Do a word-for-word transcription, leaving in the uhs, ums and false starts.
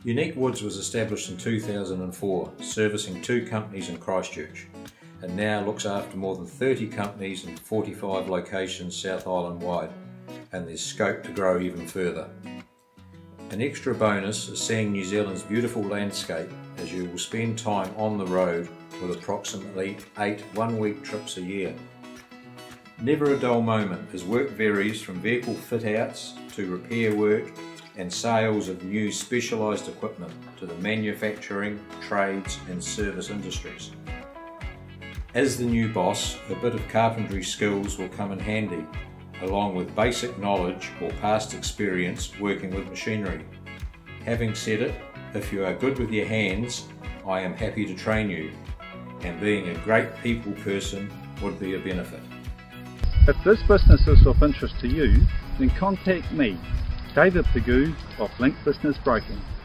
Unique Woods was established in two thousand four, servicing two companies in Christchurch, and now looks after more than thirty companies in forty-five locations South Island wide, and there's scope to grow even further. An extra bonus is seeing New Zealand's beautiful landscape, as you will spend time on the road with approximately eight one-week trips a year. Never a dull moment, as work varies from vehicle fit-outs to repair work and sales of new specialised equipment to the manufacturing, trades and service industries. As the new boss, a bit of carpentry skills will come in handy, along with basic knowledge or past experience working with machinery. Having said it, if you are good with your hands, I am happy to train you, and being a great people person would be a benefit. If this business is of interest to you, then contact me, David Pigou of Link Business Broking.